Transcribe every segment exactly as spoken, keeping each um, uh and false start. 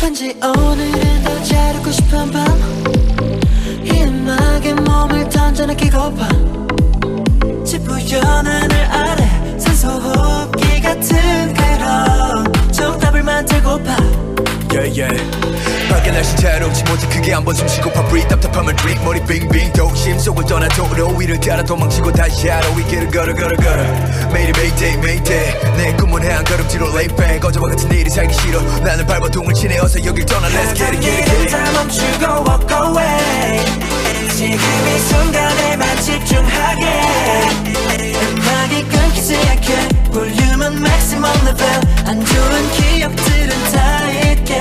왠지 오늘은 더 자르고 싶은 밤 이 음악에 몸을 던져 느끼고파 지푸연 하늘 아래 산소 호흡기 같은 그런 정답을 만들고파 yeah, yeah. 밖에 날씨 자유롭지 못해 크게 한번 숨쉬고파 breathe 답답함을 drink 머리 빙빙 도심 속을 떠나도록 위를 따라 도망치고 다시 하루 이 길을 걸어 걸어 걸어 매일이 mayday mayday 내 꿈은 한 걸음뒤로 lay back 어제와 같은 일이 살기 싫어 나는 발버둥을 치네 어서 여길 떠나 let's get it get it get it 다 멈추고 walk away 지금 이 순간에만 집중하게 음악이 끊기지 않게 볼륨은 maximum level 안 좋은 기억들은 다 잊게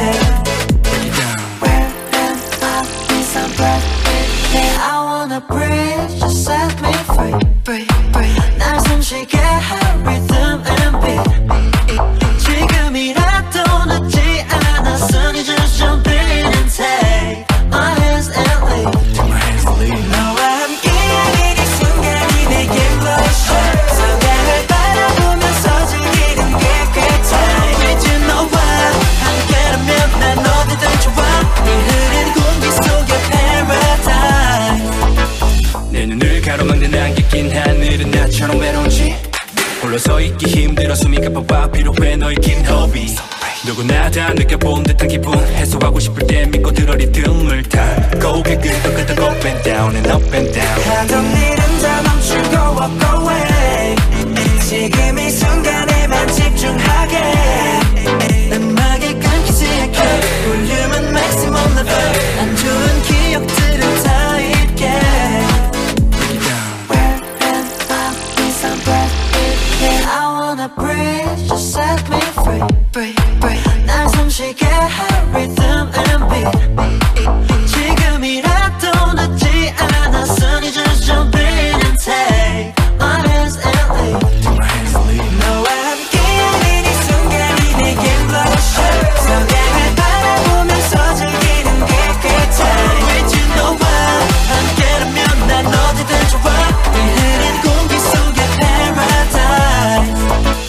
Where am I? Is I'm breathing I wanna breathe, just set me free Breathe, breathe 날 숨쉬게 할 rhythm and beat 지금이라도 늦지 않았으니 just jump in and take my hands and leave Take my hands and leave 너와 함께하는 이 순간이 내겐 lotion 성경을 바라보면서 즐기는 게 good time 이제 너와 함께라면 난 어디든 좋아 이 흐린 공기 속의 paradise 내 눈을 가로막는 안개 낀 하늘은 나처럼 외로운지 홀로 서 있기 힘들어 숨이 가빠와 필요해 너의 긴 호흡이 누구나 다 느껴본 듯한 기분 해소하고 싶을 때 믿고 들어 리듬을 타 고개 끄덕끄덕 up and down and up and down 하던 일은 다 멈추고 walk away 지금 이 순간에만 집중하게 음악이 끊기지 않게 볼륨은 maximum level 안 좋은 기억들은 다 잊게 Where am I? Is I'm breathing I wanna breathe, just set me free Breathe, breathe 날 숨쉬게 할 rhythm and beat 지금이라도 늦지 않았으니 just jump in and take my hands and leave Take my hands and leave 너와 함께하는 이 순간이 내겐 lotion 성경을 바라보면서 즐기는 게 good time 이제 너와 함께라면 난 어디든 좋아 이 흐린 공기 속의 paradise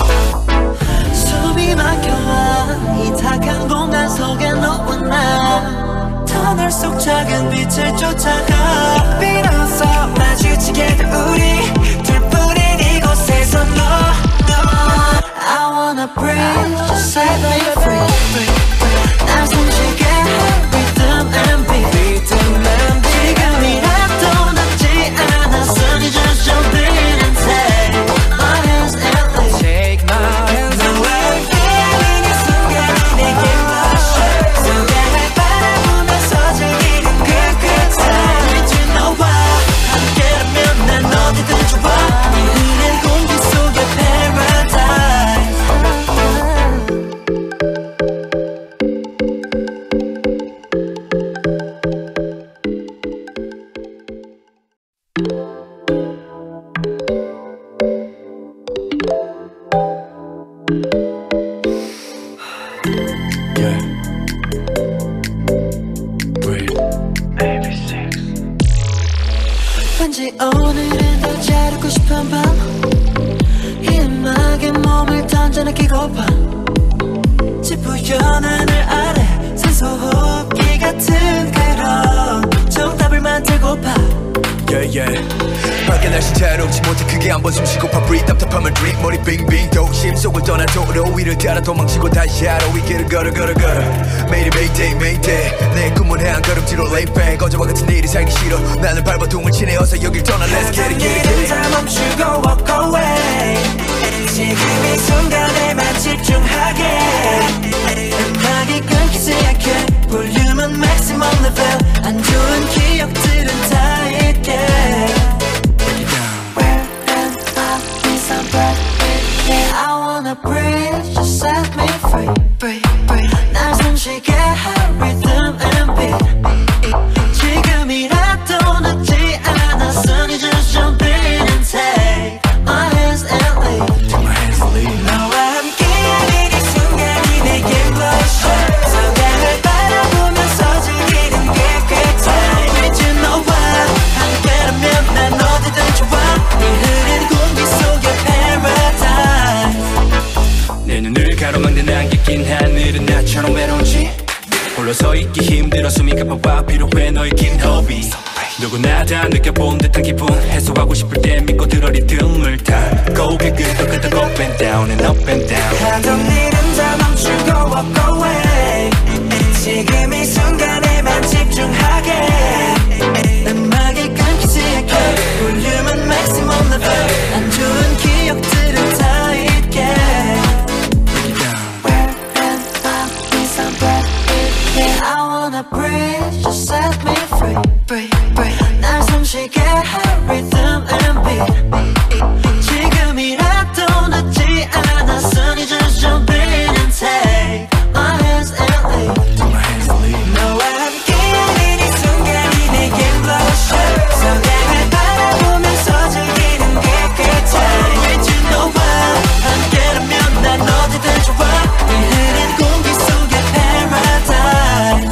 숨이 막혀와 이 탁한 공간 속에 너와 나 터널 속 작은 빛을 쫓아가 비로소 마주치게 된 우리 둘뿐인 이곳에서 너, 너 I wanna breathe, just set me free, free, free. 날 숨쉬게 할 rhythm and beat, rhythm and beat. 지금이라도 늦지 않았으니 just jump in and take my hands and leave Take my hands 너와 함께하는 이 순간이 내겐 lotion 성경을 바라보면서 즐기는 그 good time 이제 너와 함께라면 난 어디든 좋아 이 흐린 공기 속의 paradise yeah breathe 왠지 오늘은 더 자르고 싶은 밤 이 음악에 몸을 던져 느끼고파 지푸연 하늘 아래 산소 호흡기 같은 그런 정답을 만들고파 yeah, yeah. 밖에 날씨 자유롭지 못해 크게 한번 숨쉬고파 breathe 답답함을 drink 머리 빙빙 도심 속을 떠나도록 위를 따라 도망치고 다시 하루 이 길을 걸어 걸어 걸어 매일이 mayday mayday 내 꿈은 한 걸음뒤로 lay back 어제와 같은 일이 살기 싫어 나는 발버둥을 치네 어서 여길 떠나 let's get it get it get it 다 멈추고 walk away 지금 이 순간에만 집중하게 음악이 끊기지 않게 볼륨은 maximum level 안 좋은 기억들은 다 잊게 Where am I? Is I'm breathing I wanna breathe, just set me free Breathe, breathe 날 숨쉬게 할 rhythm and beat 지금이라도 늦지 않았으니 just jump in and take my hands and leave Take my hands and leave 너와 함께하는 이 순간이 내겐 lotion 성경을 바라보면서 즐기는 게 good time 이제 너와 함께라면 난 어디든 좋아 이 흐린 공기 속의 paradise 내 눈을 가로막는 안개 낀 하늘은 나처럼 외로운지 홀로 서 있기 힘들어 숨이 가빠와 필요해 너의 긴 호흡이 누구나 다 느껴본 듯한 기분 해소하고 싶을 때 믿고 들어 리듬을 타 고개 끄덕끄덕 up and down and up and down 하던 일은 다 멈추고 walk away 지금 이 순간에만 집중하게 음악이 끊기지 않게 볼륨은 maximum level 안 좋은 기억들을 다 잊게 Where am I? Is I'm back yeah, I wanna breathe, just set me free breathe, breathe. 날 숨쉬게 할 rhythm and beat 지금이라도 늦지 않았으니 just jump in and take my hands and leave 너와 함께하는 이 순간이 내겐 blush 성향을 바라보면서 즐기는 게 good time with you 너와 함께라면 난 어디든 좋아 이 흐린 공기 속의 paradise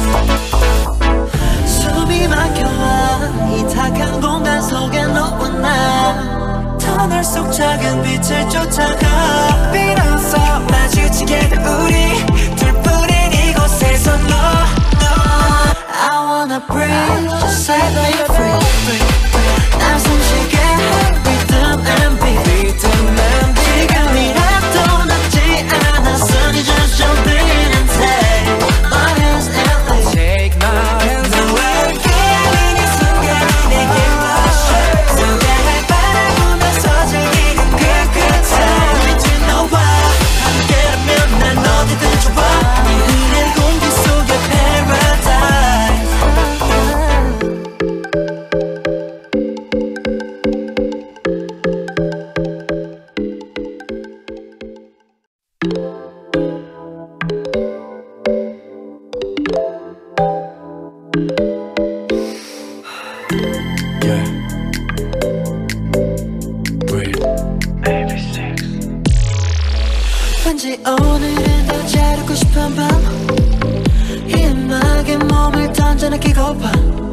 숨이 막혀와 이 탁한 공간 속에 너와 나 터널 속 작은 빛을 쫓아가 비로소 마주치게 된 우리 둘뿐인 이곳에서 너, 너 I wanna breathe, just set me free, free, free. 날 숨쉬게 할 rhythm and beat, rhythm and beat 지금이라도 늦지 않았으니 just jump in and take my hands and leave Take my hands 너와 함께하는 이 순간이 내겐 blush 성향을 바라보면서 즐기는 그 good time with you 너와 함께라면 난 어디든 좋아 이 흐린 공기 속의 paradise Yeah Breathe 왠지 오늘은 더 자르고 싶은 밤 이 음악에 몸을 던져 느끼고파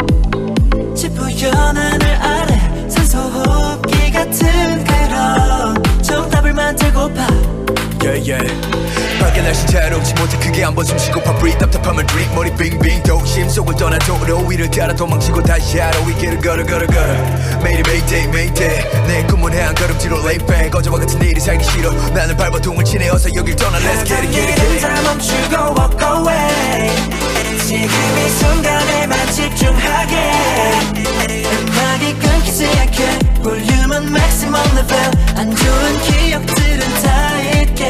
지푸연 하늘 아래 산소 호흡기 같은 그런 정답을 만들고파 Yeah yeah 밖에 날씨 자유롭지 못해 크게 한번 숨쉬고파 Breathe 답답함을 drink 머리 빙빙 도심 속을 떠나도록 위를 따라 도망치고 다시 하러 이 길을 걸어 걸어 걸어 매일이 Mayday Mayday 내 꿈은 한 걸음뒤로 lay back 어제와 같은 일이 살기 싫어 나는 발버둥을 치네 어서 여길 떠나 Let's get it get it get it 다 멈추고 walk away 지금 이 순간에만 집중하게 음악이 끊기지 않게 볼륨은 maximum level 안 좋은 기억들은 다 잊게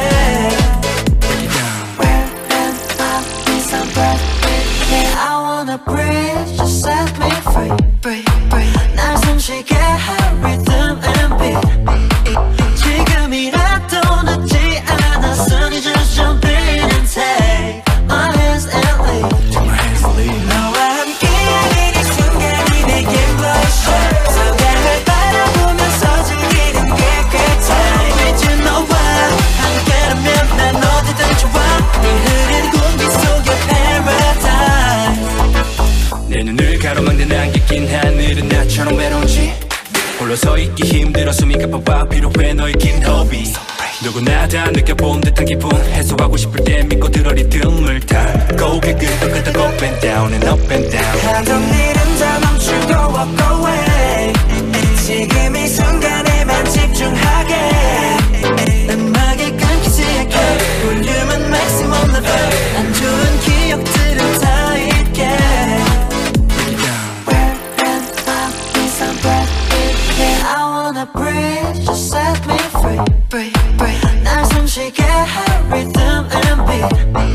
Where am I? Is I'm back yeah, I wanna breathe, just set me free breathe, breathe. 날 숨쉬게 할 rhythm and beat 지금이라도 늦지 않았으니 just jump in and take my hands and leave 너와 함께하는 이 순간이 내겐 blush 성향을 바라보면서 즐기는 게 good time with you 너와 함께라면 난 어디든 좋아 이 흐린 공기 속의 paradise 내 눈을 가로막는 안개 낀 하늘은 나처럼 외로운지 홀로 서 있기 힘들어 숨이 가빠와 필요해 너의 긴 호흡이 누구나 다 느껴본 듯한 기분 해소하고 싶을 때 믿고 들어 리듬을 타 고개 끄덕끄덕 up and down and up and down 하던 일은 다 멈추고 walk away 지금 이 순간에만 집중하게 음악이 끊기지 않게 볼륨은 maximum level 안 좋은 기억들은 다 잊게 Where am I? Is I'm back yeah, I wanna breathe, just set me free breathe, breathe. 날 숨쉬게 할 rhythm and beat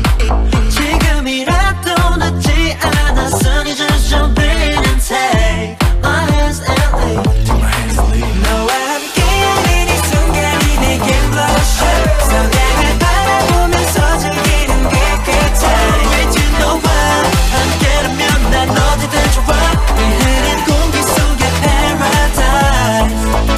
지금이라도 늦지 않았으니 just jump in and take my hands and leave 너와 함께하는 이 순간이 내겐 blush 성향을 바라보면서 즐기는 게 good time with you 너와 함께라면 난 어디든 좋아 이 흐린 공기 속의 paradise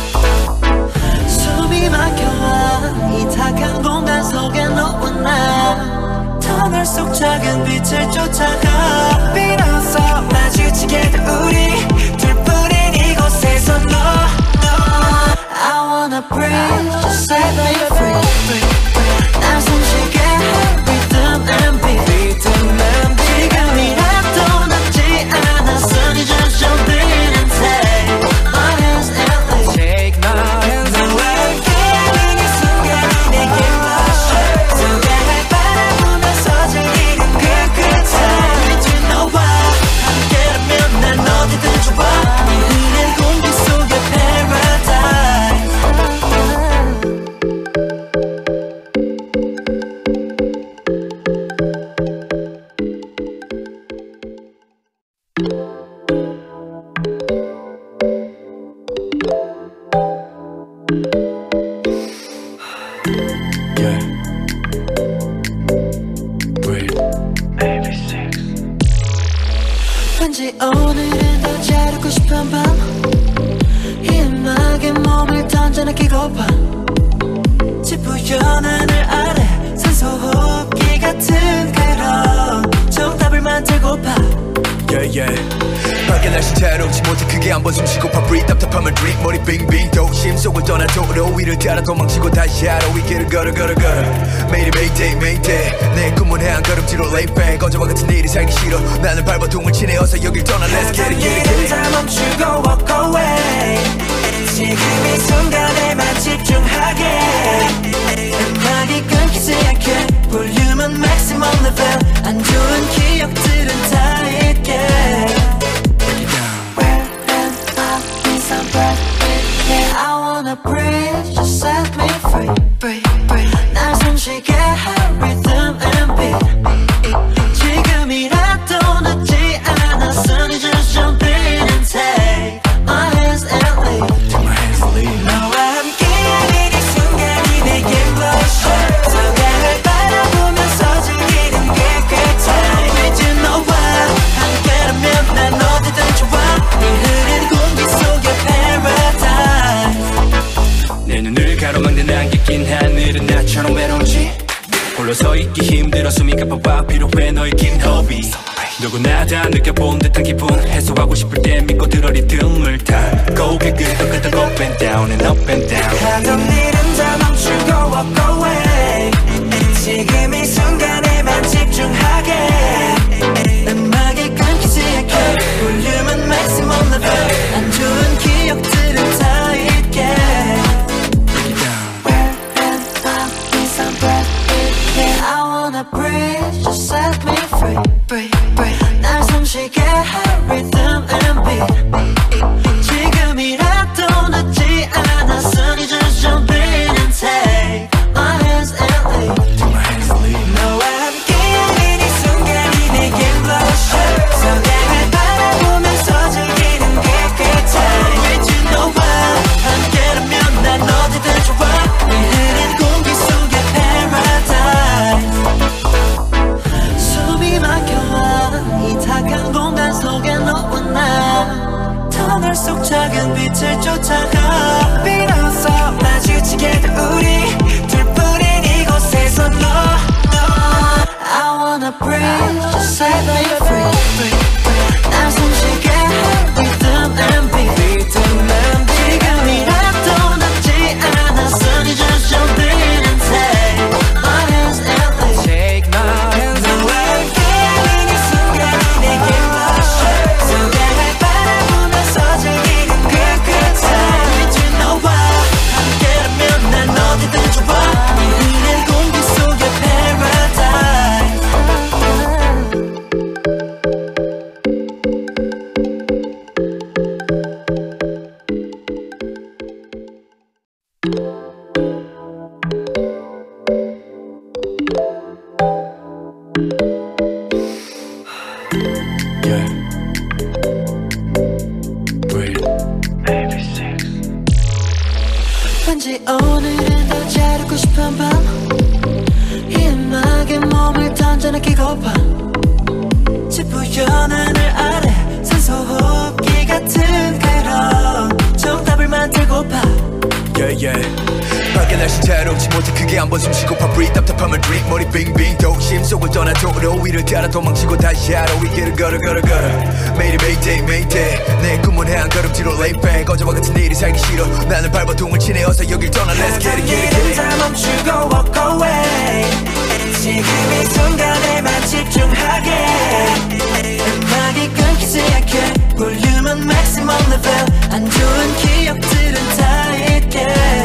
숨이 막혀와 이 탁한 공간 속에 너와 나 터널 속 작은 빛을 쫓아가 비로소 마주치게 된 우리 둘뿐인 이곳에서 너, 너 I wanna breathe, just set me free, free, free. 날 숨쉬게 할 rhythm and beat, rhythm and beat 지금이 왠지 오늘은 더 자르고 싶은 밤 이 음악에 몸을 던져 느끼고파 지푸연 하늘 아래 산소 호흡기 같은 그런 정답을 만들고파 yeah, yeah. 밖에 날씨 자유롭지 못해 크게 한번 숨쉬고파 breathe 답답하면 drink 머리 빙빙 도심 속을 떠나도록 위를 따라 도망치고 다시 하루 이 길을 걸어 걸어 걸어 매일이 mayday mayday 내 꿈은 한 걸음뒤로 lay back 어제와 같은 일이 살기 싫어 나는 발버둥을 치네 어서 여길 떠나 let's get it get it get it 다 멈추고 walk away 지금 이 순간에만 집중하게 음악이 끊기지 않게 볼륨은 maximum level 안 좋은 기억들은 다 잊게 Where am I in some breath yeah, I wanna breathe just set me free breathe, breathe. 날 숨쉬게 할 rhythm and beat 지금이라도 늦지 않았으니 just jump in and take my hands and leave 너와 함께하는 이 순간이 내겐 blush 서강을 바라보면서 즐기는 게 good time 이제 너와 함께라면 난 어디든 좋아 이 흐린 공기 속의 paradise 내 눈을 가로막는 안개 낀 하늘은 나처럼 외로운지 홀로 서 있기 힘들어 숨이 가빠와 필요해 너의 긴 호흡이 누구나 다 느껴본 듯한 기분 해소하고 싶을 때 믿고 들어 리듬을 타고 그 끄덕끄덕 up and down and up and down 하던 일은 다 멈추고 walk away 지금 이 순간에만 집중하게 음악이 끊기지 않게 볼륨은 maximum level 안 좋은 기억들은 다 잊게 Where am I in some breath yeah, I wanna breathe just set me free breathe, breathe. 날 숨쉬게 할 rhythm and beat 지금이라도 늦지 않았으니 just jump in and take my hands and leave 너와 함께하는 이 순간이 내겐 blush 서강을 바라보면서 즐기는 게 good time 이제 너와 함께라면 난 어디든 좋아 이 흐린 공기 속의 paradise 숨이 막혀와 이 탁한 공간 속에 너와 나 터널 속 작은 빛을 쫓아가 비로소 마주치게 된 우리 둘뿐인 이곳에서 너, 너 I wanna breathe just set me free, free, free. 날 숨쉬게 할 rhythm and beat 지금이라도 늦지 않았으니 just jump in and take my hands and leave take my hands 너와 함께하는 이 순간이 내겐 blush 서강을 바라보면서 즐기는 그 good time 이제 너와 함께라면 난 어디든 좋아 이 흐린 공기 속의 paradise yeah breathe 왠지 오늘은 더 자르고 싶은 밤 이 음악에 몸을 던져 느끼고파 지푸연 하늘 아래 산소 호흡기 같은 그런 정답을 만들고파 yeah, yeah. 밖에 날씨 자유롭지 못해 크게 한번 숨쉬고파 breathe 답답하면 drink 머리 빙빙 도심 속을 떠나도록 위를 따라 도망치고 다시 하루 이 길을 걸어 걸어 걸어 매일이 mayday mayday 내 꿈은 한 걸음뒤로 lay back 어제와 같은 일이 살기 싫어 나는 발버둥을 치네 어서 여길 떠나 let's get it get it get it 다 멈추고 walk away 지금 이 순간에만 집중하게 음악이 끊기지 않게 볼륨은 maximum level 안 좋은 기억들은 다 잊게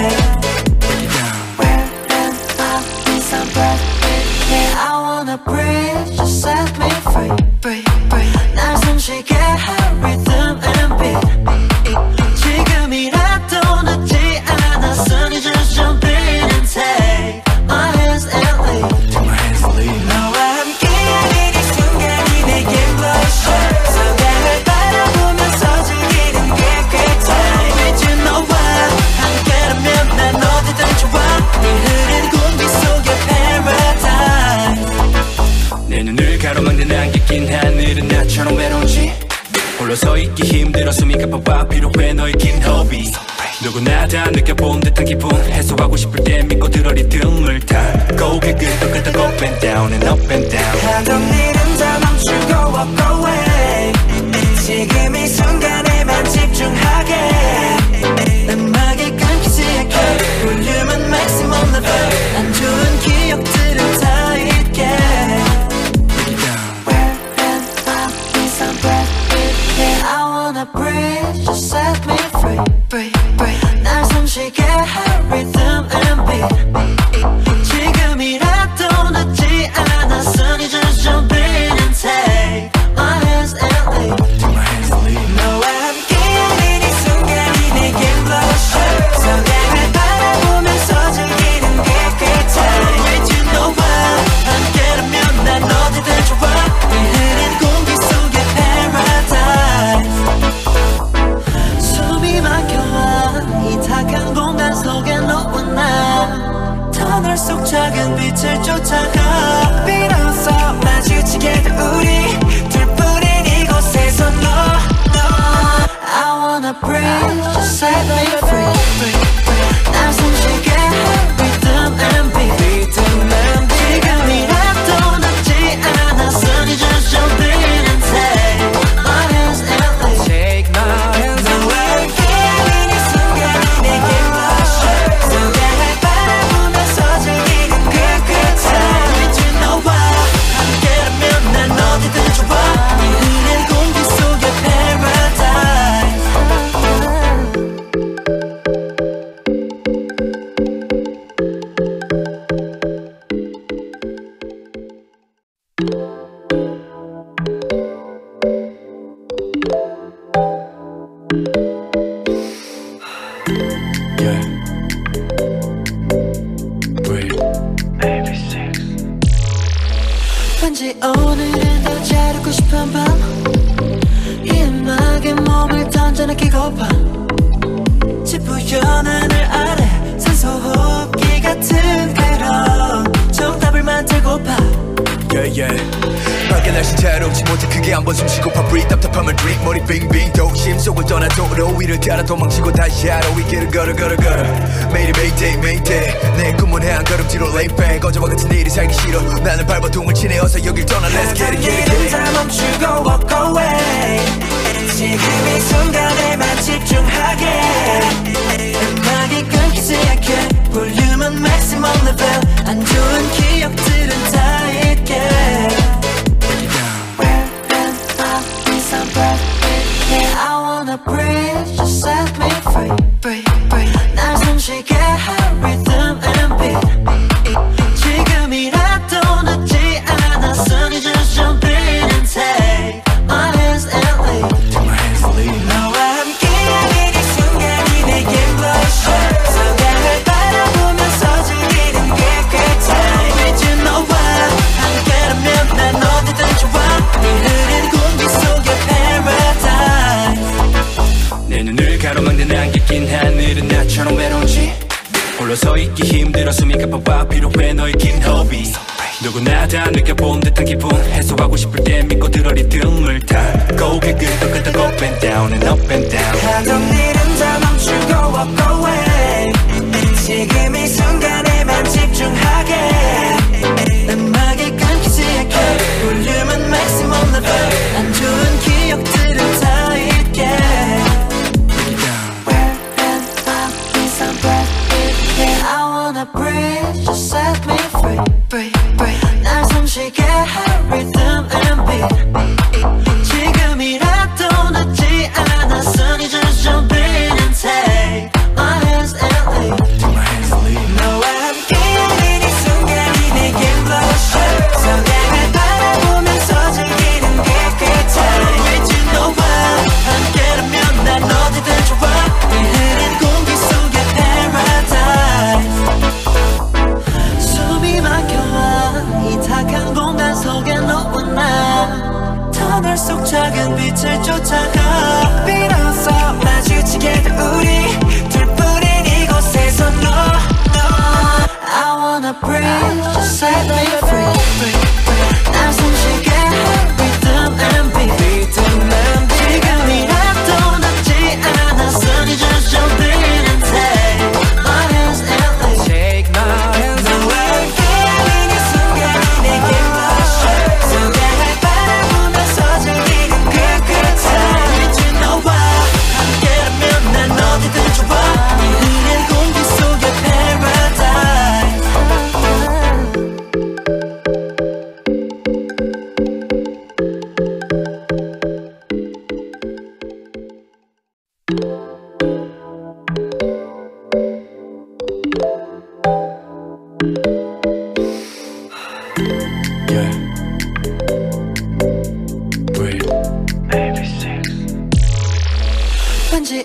Where am I in some breath yeah, I wanna breathe just set me free breathe, breathe. 날 숨쉬게 할 rhythm and beat 지금이라도 늦지 않았으니 just jump in and take my hands and leave 너와 함께하는 이 순간이 내겐 blush 서강을 바라보면서 즐기는 게 good time 이제 너와 함께라면 난 어디든 좋아 이 흐린 공기 속의 paradise 내 눈을 가로막는 안개 낀 하늘은 나처럼 외로운지 홀로 서 있기 힘들어 숨이 가빠와 필요해 너의 긴 호흡이 누구나 다 느껴본 듯한 기분 해소하고 싶을 때 믿고 들어 리듬을 타 고개 끄덕끄덕 up and down and up and down 하던 일은 다 멈추고 walk away 지금 이 순간에만 집중하게 음악이 끊기지 않게 볼륨은 maximum level 안 좋은 기억들은 다 잊게 Where am I? Please I'm breath Yeah, I wanna breathe Just set me free Breathe, breathe 날 숨쉬게 할 rhythm and beat 지금이라도 늦지 않았으니 just jump in and take my hands and lead 너와 함께하는 이 순간이 내겐 blush 성향을 바라보면서 즐기는 게 good time With you know why 함께라면 난 어디든 좋아 이 흐린 공기 속의 paradise 숨이 막혀와 이 탁한 공간 속에 너와 나 터널 속 작은 빛을 쫓아가 비로소 마주치게 된 우리 둘뿐인 이곳에서 너, 너 I wanna breathe, just set me free 날 숨쉬게 할 rhythm and beat 지금이라도 늦지 않았으니 just jump in and take my hands and lead Take my hands 너와 함께하는 이 순간이 내게 blush 성향을 바라보면서 즐기는 그 good time With you know why 함께라면 난 어디든 좋아 이 흐린 공기 속의 paradise Yeah Breathe 왠지 오늘은 더 자르고 싶은 밤이 음악에 몸을 던져 느끼고파 지푸연 하늘 아래 산소 호흡기 같은 그런 정답을 만들고파 Yeah yeah 밖에 날씨 자유롭지 못해 크게 한번 숨쉬고파 breathe 답답함을 drink 머리 빙빙 도심 속을 떠나도록 위를 따라 도망치고 다시 하루 이 길을 걸어 걸어 걸어 매일이 mayday mayday 내 꿈은 해 한 걸음뒤로 lay back 어제와 같은 일이 살기 싫어 나는 발버둥을 치네 어서 여길 떠나 let's get it get it get it 다 멈추고 walk away 지금 이 순간에만 집중하게 음악이 끊기지 않게 볼륨은 maximum level 안 좋은 기억들은 다 잊게 Where am I? Please I'm breath Yeah, I wanna breathe Just set me free Breathe, breathe 날 숨쉬게 할 rhythm and beat 지금이라도 늦지 않았으니 just jump in and take my hands and lead 너와 함께하는 이 순간이 내겐 blush 성향을 바라보면서 즐기는 게 good time With you know why 함께라면 난 어디든 좋아 이 흐린 공기 속의 paradise 내 눈을 가로막는 안개 낀 하늘은 나처럼 외로운지 홀로 서 있기 힘들어 숨이 가빠와 필요해 너의 긴 호흡이 누구나 다 느껴본 듯한 기분 해소하고 싶을 때 믿고 들어 리듬을 타 고개 끄덕끄덕 up and down and up and down 하던 일은 다 멈추고 walk away 지금 이 순간에만 집중하게 음악이 끊기지 않게 볼륨은 maximum level 안 좋은 기억들은 다 잊게 Where am I? Please I'm breath Yeah, I wanna breathe Just set me free Breathe, breathe 날 숨쉬게 할 rhythm and beat 지금이라도 늦지 않았으니 just jump in and take my hands and lead 너와 함께하는 이 순간이 내겐 blush 성향을 바라보면서 즐기는 게 good time With you know why 함께라면 난 어디든 좋아 이 흐린 공기 속의 paradise 숨이 막혀와 이 탁한 공간 속에 너와 나 터널 속 작은 빛을 쫓아가 비로소 마주치게 된 우리 둘뿐인 이곳에서 너, 너 I wanna breathe, just set me free 날 숨쉬게 할 rhythm and beat 지금이라도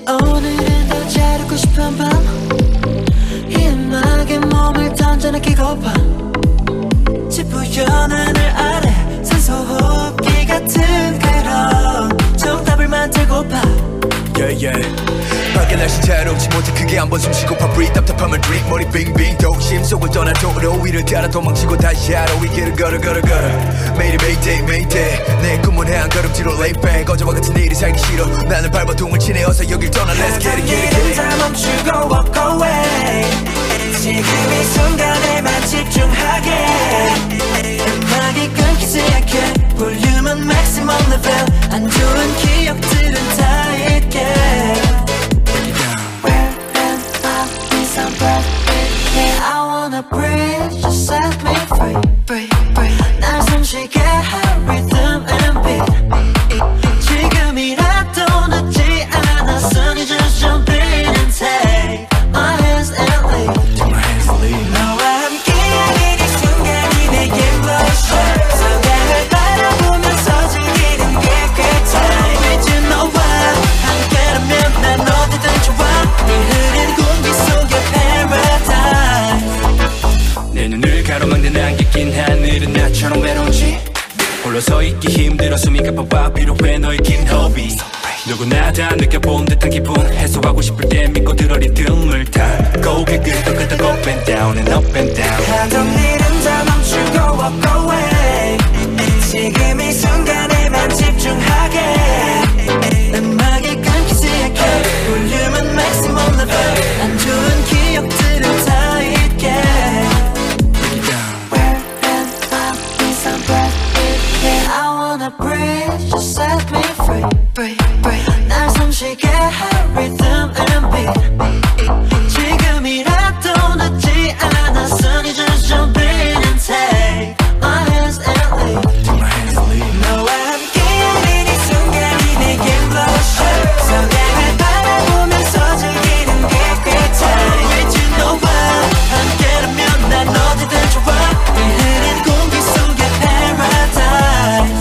왠지 오늘은 더 자르고 싶은 밤 이 음악에 몸을 던져 느끼고파 짙부연 하늘 아래 산소 호흡기 같은 그런 정답을 만들고파 Yeah yeah 밖에 날씨 자유롭지 못해 크게 한번 숨쉬고파 Breathe 답답함을 drink 머리 빙빙 도심 속을 떠나 도로 위를 따라 도망치고 다시 하루 이 길을 걸어 걸어 걸어 매일이 Mayday Mayday 내 꿈은 한 걸음뒤로 lay back 어제와 같은 일이 살기 싫어 나는 발버둥을 치네 어서 여길 떠나 Let's get it get it get it 다 멈추고 walk away 지금 이 순간에만 집중하게 음악이 끊기지 않게 볼륨은 maximum level 안 좋은 기억들은 다 잊게 Where am I? Please I'm back yeah, I wanna breathe Just set me free breathe, breathe. 날 숨쉬게 할 rhythm and beat 지금이라도 늦지 않았으니 just jump in and take my hands and leave Take my hands and leave 너와 함께하는 이 순간이 내겐 lotion 성경을 바라보면서 즐기는 게 good time 이제 너와 함께라면 난 어디든 좋아 이 흐린 공기 속의 paradise 내 눈을 가로막는 안개 낀 하늘은 나처럼 외로운지 홀로 서 있기 힘들어 숨이 가빠와 필요해 너의 긴 호흡이 누구나 다 느껴본 듯한 기분 해소하고 싶을 때 믿고 들어 리듬을 타 고개 끄덕 끄덕 up and down and up and down 하던 일은 다 멈추고 walk away 지금 이 순간에만 집중하게 음악이 끊기지 않게 볼륨은 maximum level 안 좋은 기억들은 다 잊게 Where am I? Please I'm back yeah, I wanna breathe Just set me free breathe, breathe. 날 숨쉬게 할 rhythm and beat 지금이라도 늦지 않았으니 just jump in and take my hands and leave Take my hands and leave 너와 함께하는 이 순간이 내겐 lotion 성경을 바라보면서 즐기는 게 good time 이제 너와 함께라면 난 어디든 좋아 이 흐린 공기 속의 paradise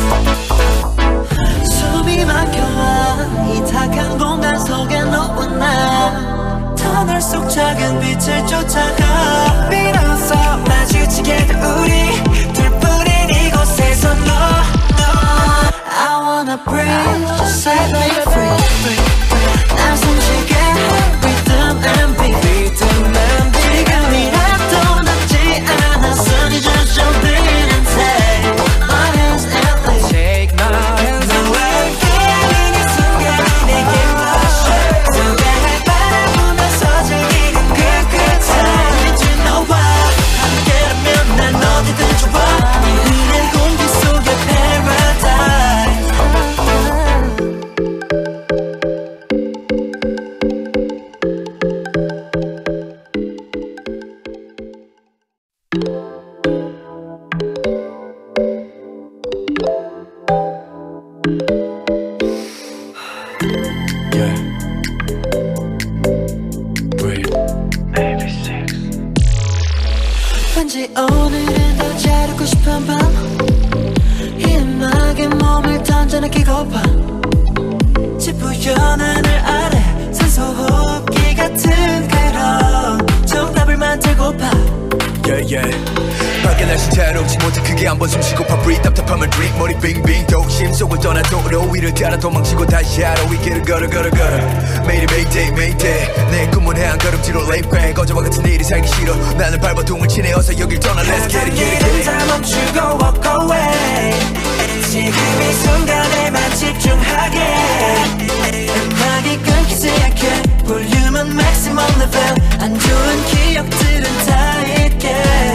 숨이 막혀와 이 탁한 공간 속에 너와 나 터널 속 작은 빛을 쫓아가 비로소 마주치게 된 우리 둘뿐인 이곳에서 너, 너 I wanna breathe, just set me free, free, free. 날 숨쉬게 할 rhythm and beat, rhythm and beat 지금이라도 늦지 않았으니 just jump in and take my hands and leave Take my hands 너와 함께하는 이 순간이 내겐 lotion 성경을 바라보면서 즐기는 그 good time 이제 너와 함께라면 난 어디든 좋아 이 흐린 공기 속의 paradise Yeah Breathe 왠지 오늘은 더 자르고 싶은 밤 이 음악에 몸을 던져 느끼고파 짙부연 하늘 아래 산소 호흡기 같은 그런 정답을 만들고파 Yeah yeah 밖에 날씨 자유롭지 못해 크게 한번 숨쉬고파 Breathe 답답함을 drink 머리 빙빙 도심 속을 떠나 도로 위를 따라 도망치고 다시 하루 이 길을 걸어 걸어 걸어 매일이 Mayday Mayday 내 꿈은 한 걸음뒤로 lay back 어제와 같은 일이 살기 싫어 나는 발버둥을 치네 어서 여길 떠나 Let's get it get it get it 다 멈추고 walk away 지금 이 순간에만 집중하게 음악이 끊기지 않게 볼륨은 maximum level 안 좋은 기억들은 다 잊게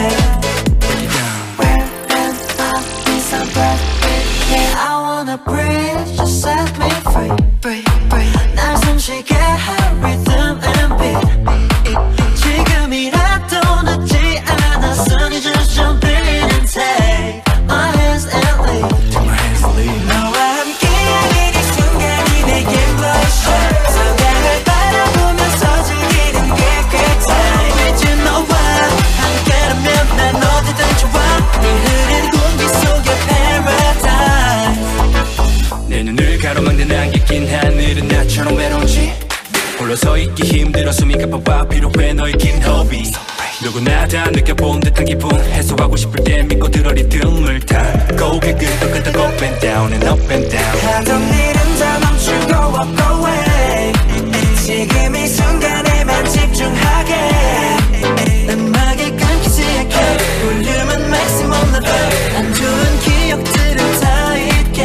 Where am I? Please I'm back yeah, I wanna breathe Just set me free breathe, breathe. 날 숨쉬게 할 rhythm and beat 지금이라도 늦지 않았으니 just jump in and take my hands and leave Take my hands and leave 너와 함께하는 이 순간이 내겐 lotion 성경을 바라보면서 즐기는 게 good time 이제 너와 함께라면 난 어디든 좋아 이 흐린 공기 속의 paradise 내 눈을 가로 홀로 서 있기 힘들어 숨이 가빠와 필요해 너의 긴 호흡이 누구나 다 느껴본 듯한 기분 해소하고 싶을 때 믿고 들어 리듬을 타 고개 끄덕끄덕 up and down and up and down 하던 일은 다 멈추고 walk away 지금 이 순간에만 집중하게 음악이 끊기지 않게 볼륨은 maximum level 안 좋은 기억들은 다 잊게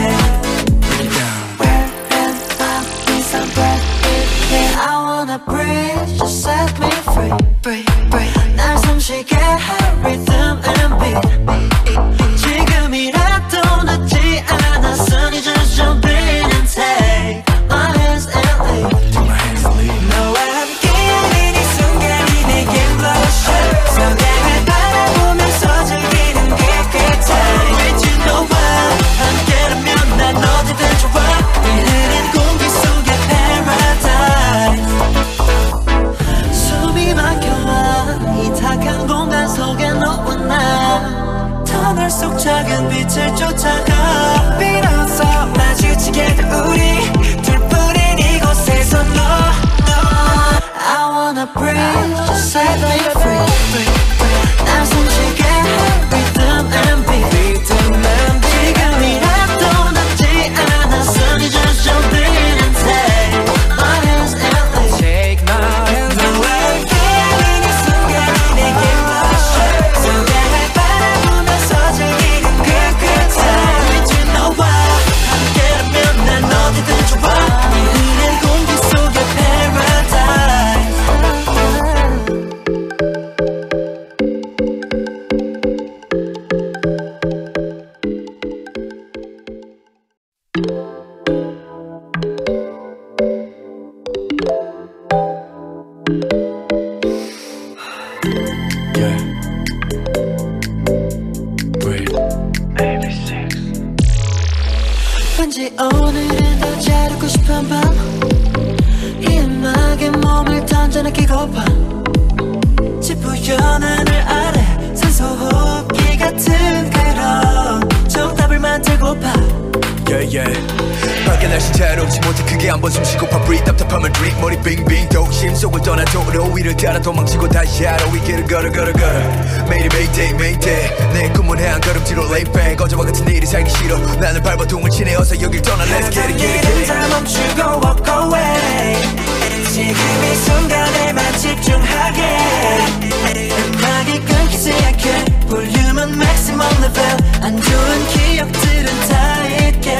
Where am I? Is I'm breath Yeah, I wanna breathe Just set me free Breathe, breathe 날 숨쉬게 할 rhythm and beat 지금이라도 늦지 않았으니 just jump in and take my hands and leave 너와 함께하는 이 순간이 내겐 blush 성향을 바라보면서 즐기는 게 good time With you know why 함께라면 난 어디든 좋아 이 흐린 공기 속의 paradise 숨이 막혀와 이 탁한 공간 속에 너와 나 터널 속 작은 빛을 쫓아가 비로소 마주치게 된 우리 둘뿐인 이곳에서 너, 너 I wanna breathe, just set me free, free, free 날 숨쉬게 할 rhythm and beat, rhythm and beat 지금이라도 늦지 않았으니 just jump in and take my hands and leave Take my hands 너와 함께하는 이 순간이 내겐 blush 성향을 바라보면서 즐기는 그 good time With you know why 함께라면 난 어디든 좋아 이 흐린 공기 속의 paradise Yeah Breathe 왠지 오늘은 더 자르고 싶은 밤이 음악에 몸을 던져 느끼고파 지푸연 하늘 아래 산소 호흡기 같은 그런 정답을 만들고파 Yeah yeah 밖에 날씨 자유롭지 못해 크게 한번 숨쉬고파 Breathe 답답함을 drink 머리 빙빙 도심 속을 떠나도록 위를 따라 도망치고 다시 하러 이 길을 걸어 걸어 걸어 매일이 mayday mayday 내 꿈은 한 걸음뒤로 lay back 어제와 같은 일이 살기 싫어 나는 발버둥을 치네 어서 여길 떠나 Let's get it get it get it 다 멈추고 walk away 지금 이 순간에만 집중하게 음악이 끊기지 않게 볼륨은 maximum level 안 좋은 기억들은 다 잊게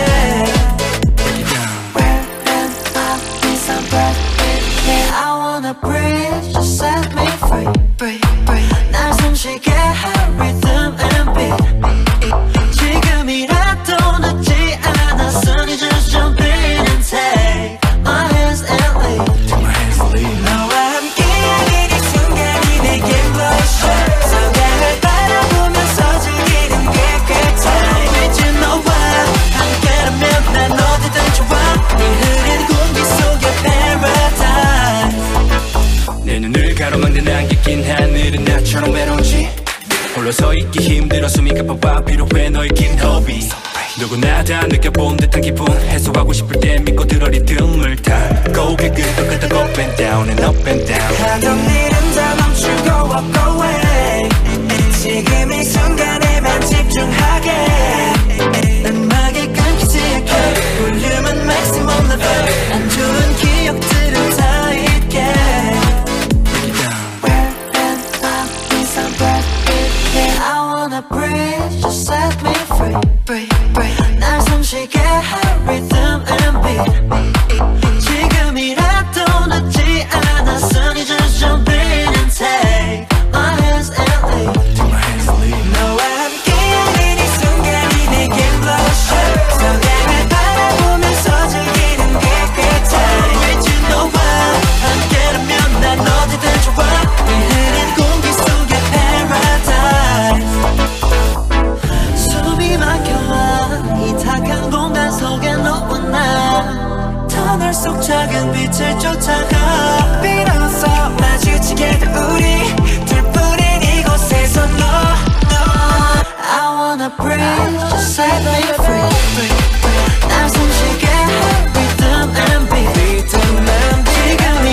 Where am I? Is I'm breath Yeah, I wanna breathe Just set me free Breathe, breathe 날 숨쉬게 할 rhythm and beat 지금이라도 늦지 않았으니 just jump in and take my hands and leave 너와 함께하는 이 순간이 내겐 blush 성향을 바라보면서 즐기는 게 good time With you know why 함께라면 난 어디든 좋아 이 흐린 공기 속의 paradise 내 눈을 가로막는 안개 낀 하늘은 나처럼 외로운지 홀로 서 있기 힘들어 숨이 가빠와 필요해 너의 긴 호흡이 누구나 다 느껴본 듯한 기분 해소하고 싶을 때 믿고 들어 리듬을 타 고개 끄덕끄덕 up and down and up and down 하던 일은 다 멈추고 walk away 지금 이 순간에만 집중하게 음악이 끊기지 않게 볼륨은 maximum level 안 좋은 기억들은 다 잊게 Where am I? Is I'm breath Yeah, I wanna breathe Just set me free Breathe, breathe 날 숨쉬게 할 rhythm and beat 지금이라도 늦지 않았으니 just jump in and take my hands and leave 너와 함께하는 이 순간이 내겐 blush 성향을 바라보면서 즐기는 게 good time With you know why 함께라면 난 어디든 좋아 이 흐린 공기 속의 paradise 숨이 막혀와 이 탁한 공간 속에 너와 나 터널 속 작은 빛을 쫓아가 비로소 마주치게 된 우리 둘뿐인 이곳에서 너, 너 I wanna breathe, just set me free, free, free 날 숨쉬게 할 rhythm and beat, rhythm and beat 지금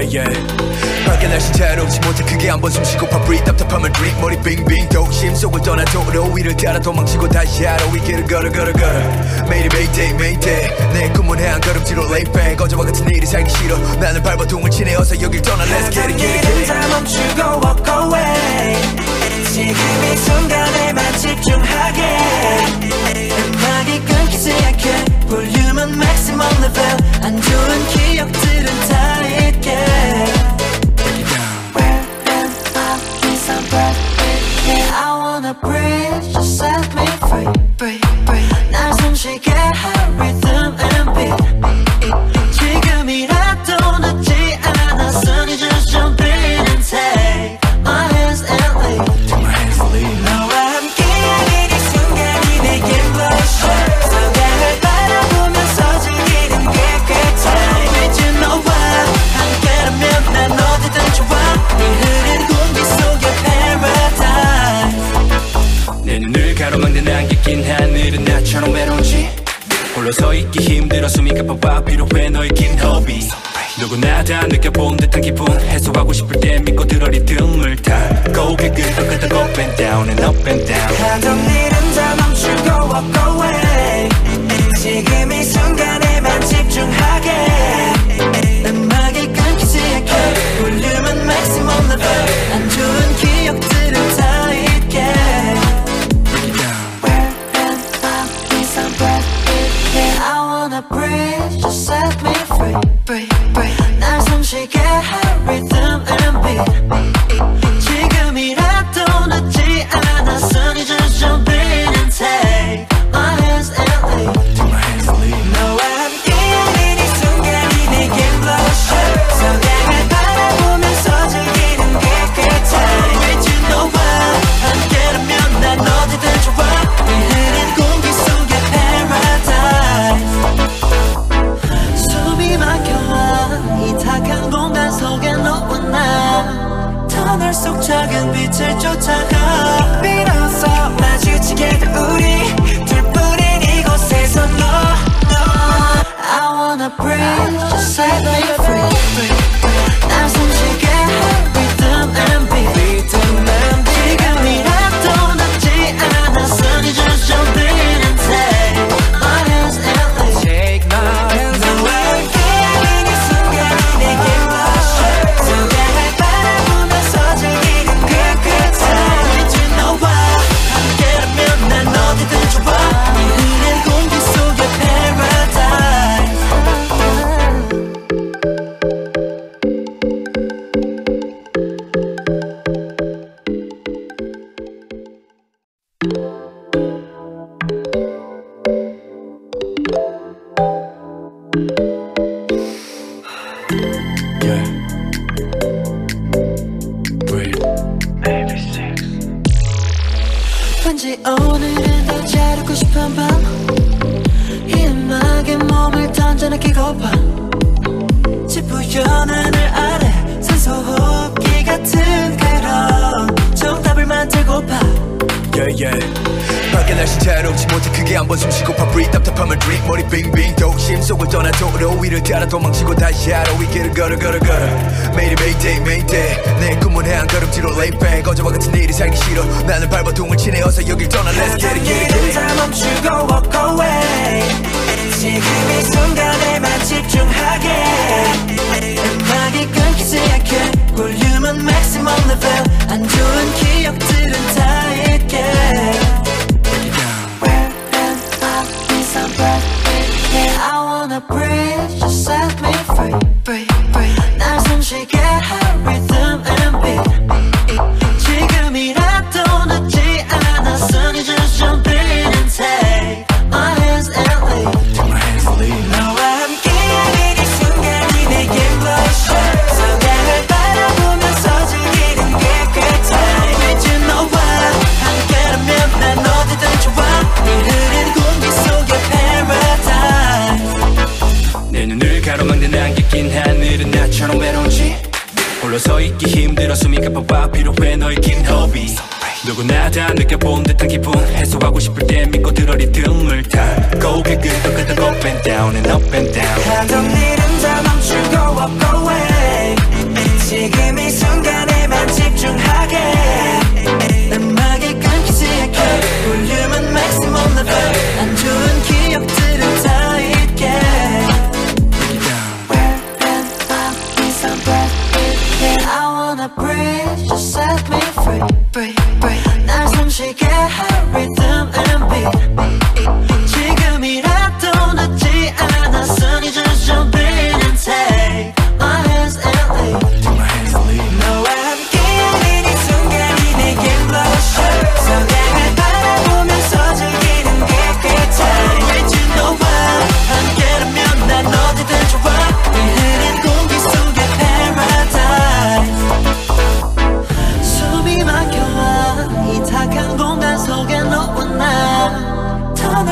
yeah, yeah. 밖에 날씨 자유롭지 못해 크게 한번 숨쉬고 파 breathe 답답함을 drink 머리 빙빙 도심 속을 떠나도록 위를 따라 도망치고 다시 하루 이 길을 걸어 걸어 걸어 매일이 mayday mayday 내 꿈은 한 걸음지로 lay back 어제와 같은 일이 살기 싫어 나는 발버둥을 치네 어서 여길 떠나 let's get it get it get it 다 멈추고 walk away 지금 이 순간에만 집중하게 음악이 끊기지 않게 볼륨은 maximum level 안 좋은 기억들은 다 잊게 Where am I? Is I'm breathing I wanna breathe, just set me free Breathe, breathe 날 숨쉬게 할 rhythm and beat 지금이라도 늦지 않았으니 just jump in and take my hands and leave Take my hands and leave 너와 함께하는 이 순간이 내겐 blush 성경을 바라보면서 즐기는 게 good time With you 너와 함께라면 난 어디든 좋아 이 흐린 공기 속의 paradise 내 눈을 가로막는 안개 낀 하늘은 나처럼 외로운지 홀로 서 있기 힘들어 숨이 가빠와 필요해 너의 긴 호흡이 누구나 다 느껴본 듯한 기분 해소하고 싶을 때 믿고 들어 리듬을 타고 그 끄덕끄덕 up and down and up and down 하던 일은 다 멈추고 walk away 지금 이 순간에만 집중하게 음악이 끊기지 않게 볼륨은 maximum level 안 좋은 기억들은 다 잊게 Where am I? Is I'm breathing I wanna breathe, just set me free Breathe, breathe 날 숨쉬게 할 rhythm and beat 지금이라도 늦지 않았으니 just jump in and take my hands and leave Take my hands and leave 너와 함께하는 이 순간이 내겐 blush 성경을 바라보면서 즐기는 게 good time With you 너와 함께라면 난 어디든 좋아 이 흐린 공기 속의 paradise 숨이 막혀와 이 탁한 공간 속에 너와 나 터널 속 작은 빛을 쫓아가 비로소 마주치게 된 우리 둘뿐인 이곳에서 no, no I wanna breathe, just set me free 날 숨쉬게 할 rhythm and beat 지금이라도 늦지 않았으니 just jump in and take my hands and leave Take my hands and 너와 함께하는 이 순간이 내겐 blush 성경을 바라보면서 즐기는 그 good time With you 너와 함께라면 난 어디든 좋아 이 흐린 공기 속의 paradise yeah breathe 왠지 오늘은 더 자르고 싶은 밤이 음악에 몸을 던져 느끼고파 지푸연 하늘 아래 산소 호흡기 같은 그런 정답을 만들고파 yeah, yeah. 밖에 날씨 자유롭지 못해 크게 한번 숨쉬고 파 breathe 답답함을 drink 머리 빙빙 도심 속을 떠나도록 위를 따라 도망치고 다시 하루 이 길을 걸어 걸어 걸어 매일이 mayday mayday 내 꿈은 한 걸음지로 lay back 어제와 같은 일이 살기 싫어 나는 발버둥을 치네 어서 여길 떠나 let's get it get it get it 다 멈추고 walk away 지금 이 순간에만 집중하게 음악이 끊기지 않게 볼륨은 maximum level 안 좋은 기억들은 다 잊게 Where am I? Is I'm breathing I wanna breathe, just set me free Breathe, breathe 날 숨쉬게 할 rhythm and beat 지금이라도 늦지 않았으니 just jump in and take my hands and leave Take my hands and leave 너와 함께하는 이 순간이 내겐 blush 성경을 바라보면서 즐기는 게 good time With you 너와 함께라면 난 어디든 좋아 이 흐린 공기 속의 paradise 내 눈을 가로막는 안개 낀 하늘은 나처럼 외로운지 홀로 서 있기 힘들어 숨이 가빠와 필요해 너의 긴 호흡이 누구나 다 느껴본 듯한 기분 해소하고 싶을 때 믿고 들어 리듬을 타고 그 끄덕끄덕 up and down and up and down 하던 일은 다 멈추고 walk away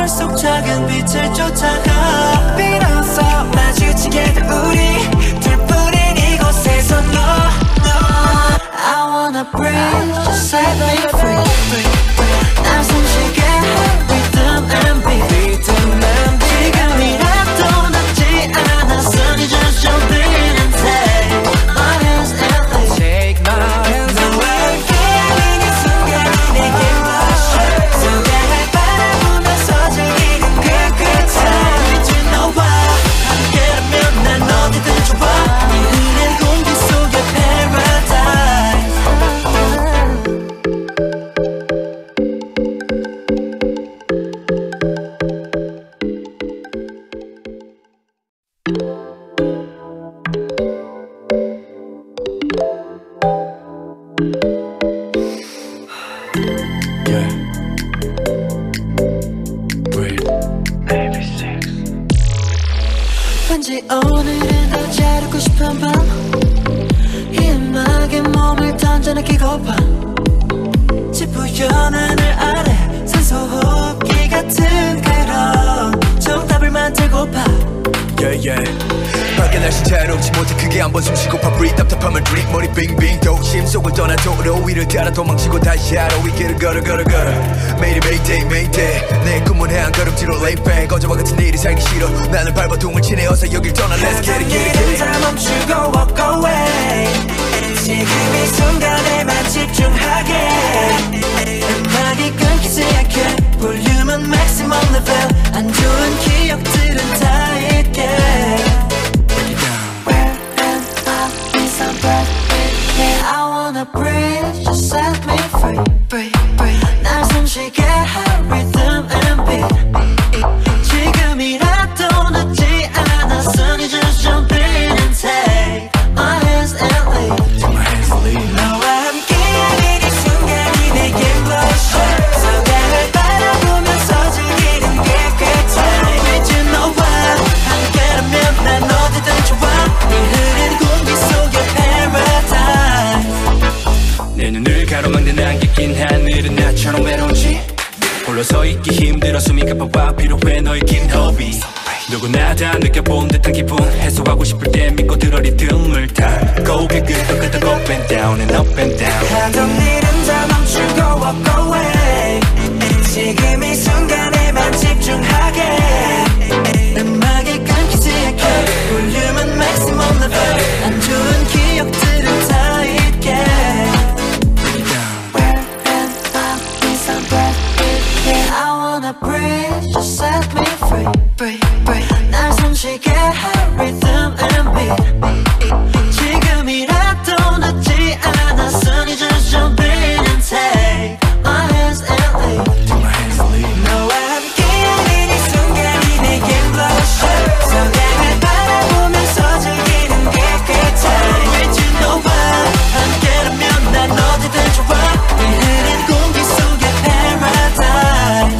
터널 속 작은 빛을 쫓아가 비로소 마주치게 된 우리 둘뿐인 이곳에서 너, 너 I wanna breathe, set me free 날 숨쉬게 해 rhythm and beat rhythm and beat 지금이라도 늦지 않았으니 just jump in and take my hands and lead take my hands 너와 함께하는 이 순간이 내게 blush 소개할 바라보면서 즐기는 그 끝에 이제 너와 함께라면 난 어디든 좋아 이 흐린 공기 속의 paradise Yeah. Wait. Baby six. 왠지 오늘은 더 자르고 싶은 밤 이 음악에 몸을 던져 느끼고파 지푸연 하늘 아래 산소 호흡기 같은 그런 정답을 만들고파 Yeah, yeah. 밖에 날씨 자유롭지 못해 크게 한번 숨쉬고파 breathe 답답함을 drink 머리 빙빙 도심 속을 떠나 도로 위를 따라 도망치고 다시 하루 이 길을 걸어 걸어 걸어 매일이 mayday mayday 내 꿈은 해안 걸음지로 lay back 어제와 같은 일이 살기 싫어 나는 발버둥을 치네 어서 여길 떠나 let's get it get it get it 다 멈추고 walk away 지금 이 순간에만 집중하게 음악이 끊기지 않게 볼륨은 maximum level 안 좋은 기억들은 다 잊게 I wanna breathe, just set me free, free, free. 날 숨쉬게 해 rhythm and beat 지금이라도 늦지 않았으니 just jump in and take my hands and lead Take my hands and lead 너와 함께하는 이 순간이 내게 blush 소강을 바라보면서 즐기는 게 good time 이제 너와 함께라면 난 어디든 좋아 이 흐린 공기 속의 paradise 내 눈을 가로막는 안개 낀 하늘은 나처럼 외로운지 홀로 서 있기 힘들어 숨이 가빠와 필요해 너의 긴 호흡이 누구나 다 느껴본 듯한 기분 해소하고 싶을 때 믿고 들어 리듬을 타 고개 끄덕 끄덕 up and down and up and down 하던 일은 다 멈추고 walk away 지금 이 순간에만 집중하게 음악이 끊기지 않게 볼륨은 maximum level 안 좋은 기억들은 다 잊게 I wanna breathe, just set me free, free, free. 날 숨쉬게 해 rhythm and beat 지금이라도 늦지 않았으니 just jump in and take my hands and lead Take my hands and lead 너와 함께하는 이 순간이 내게 blush 소강을 바라보면서 즐기는 게 good time 이제 너와 함께라면 난 어디든 좋아 이 흐린 공기 속의 paradise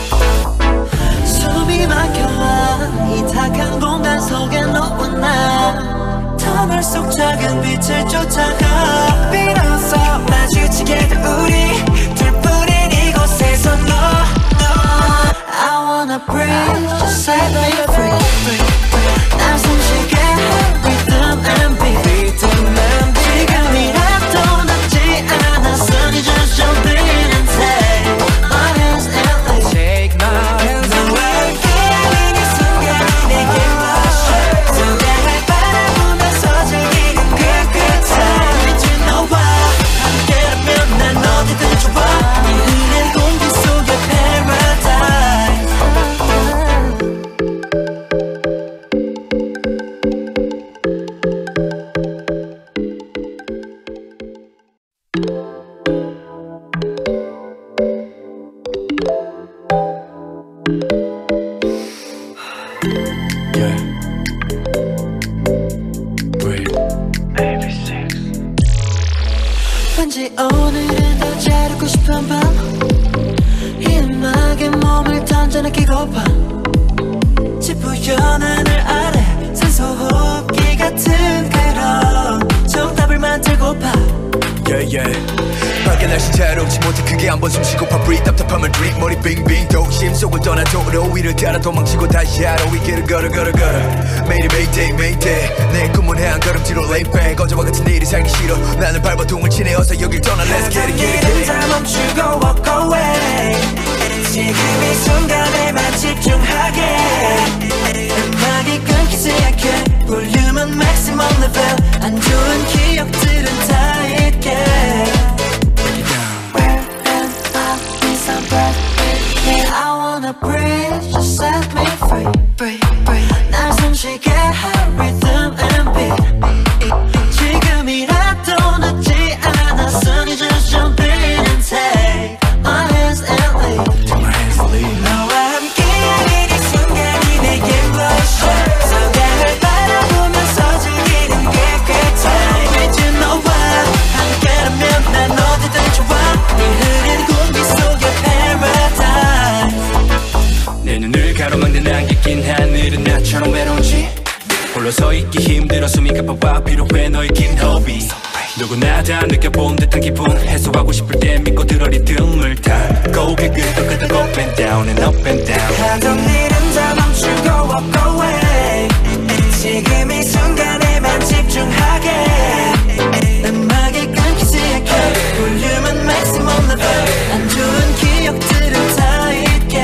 숨이 막혀와 이 탁한 공간 속에 너와 나 터널 속 작은 빛을 쫓아가 비로소 마주치게 된 우리 둘뿐인 이곳에서 너, 너 I wanna breathe, just set me free, free, free. 날 숨쉬게 해 rhythm and beat rhythm and beat 지금이라도 늦지 않았으니 just jump in and take my hands and lead take my hands and lead 너와 함께하는 이 순간이 내게 blush 소강을 바라보면서 즐기는 그 good time 이제 너와 함께라면 난 어디든 좋아 이 흐린 공기 속의 paradise Yeah. Wait. Baby six. 왠지 오늘은 더 자르고 싶은 밤 이 음악에 몸을 던져 느끼고파 지푸연 하늘 아래 산소 호흡기 같은 그런 정답을 만들고파 Yeah, yeah. 밖에 날씨 자유롭지 못해 크게 한번 숨쉬고파 breathe 답답함을 drink 머리 빙빙 도심 속을 떠나 도로 위를 따라 도망치고 다시 하러 위길을 걸어 걸어 걸어 매일이 Mayday Mayday 내 꿈은 해 한 걸음뒤로 lay back 어제와 같은 일이 살기 싫어 나는 발버둥을 치네 어서 여길 떠나 Let's get it get it get it 다 멈추고 walk away 지금 이 순간에만 집중하게 음악이 끊기지 않게 볼륨은 maximum level 안 좋은 기억들은 다 잊게 Where am I? Is I'm back here I wanna breathe Just set me free Breathe, breathe 날 숨쉬게 할 rhythm and beat 지금이라도 늦지 않았으니 Just jump in and take my hands and leave Take my hands and leave 너와 함께하는 이 순간이 내겐 blush 성경을 바라보면서 즐기는 게 good time 이제 너와 함께라면 난 어디든 좋아 이 흐린 공기 속의 paradise 내 눈을 가로막는 안개 낀 하늘은 나처럼 외로운지 홀로 서 있기 힘들어 숨이 가빠와 필요해 너의 긴 호흡이 누구나 다 느껴본 듯한 기분 해소하고 싶을 때 믿고 들어 리듬을 타 고개를 끄덕끄덕 up and down and up and down 하던 일은 다 멈추고 walk away 지금 이 순간에만 집중하게 음악이 끊기지 않게 볼륨은 maximum level 안 좋은 기억들은 다 잊게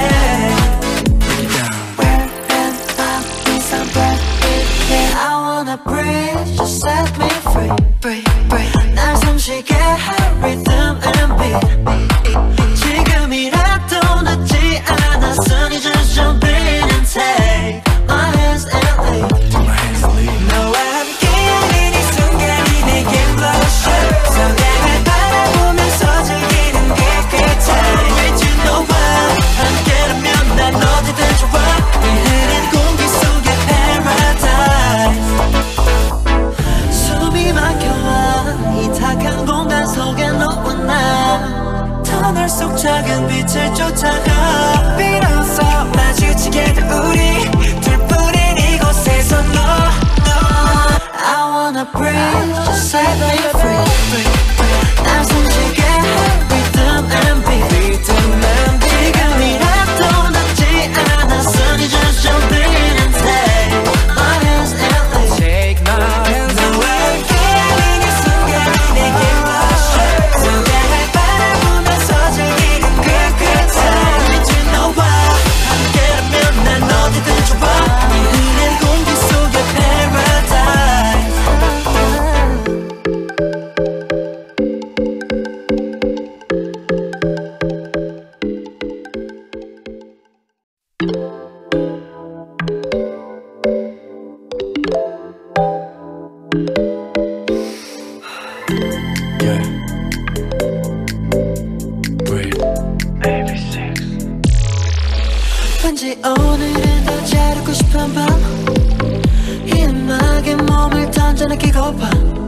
Where am I? Is I'm back here I wanna breathe Just set me free Breathe, breathe 날 숨쉬게 할 rhythm and beat 지금이라도 늦지 않았으니 Just jump in and take my hands and leave Take my hands and leave 너와 함께하는 이 순간이 내겐 blush 성경을 바라보면서 즐기는 게 good time 이제 너와 함께라면 난 어디든 좋아 이 흐린 공기 속의 paradise 숨이 막혀와 이 탁한 공간 속에 너와 나 터널 속 작은 빛을 쫓아가 비로소 마주치게 된 우리 둘뿐인 이곳에서 너 I wanna breathe Just set me free 날 숨쉬게 할 rhythm and beat 지금이라도 늦지 않았으니 Just jump in and take my hands and leave Take my hands 너와 함께하는 이 순간이 내겐 blush 성경을 바라보면서 즐기는 그 good time 이제 너와 함께라면 난 어디든 좋아 이 흐린 공기 속의 paradise Yeah Breathe 왠지 오늘은 더 자르고 싶은 밤이 음악에 몸을 던져 느끼고파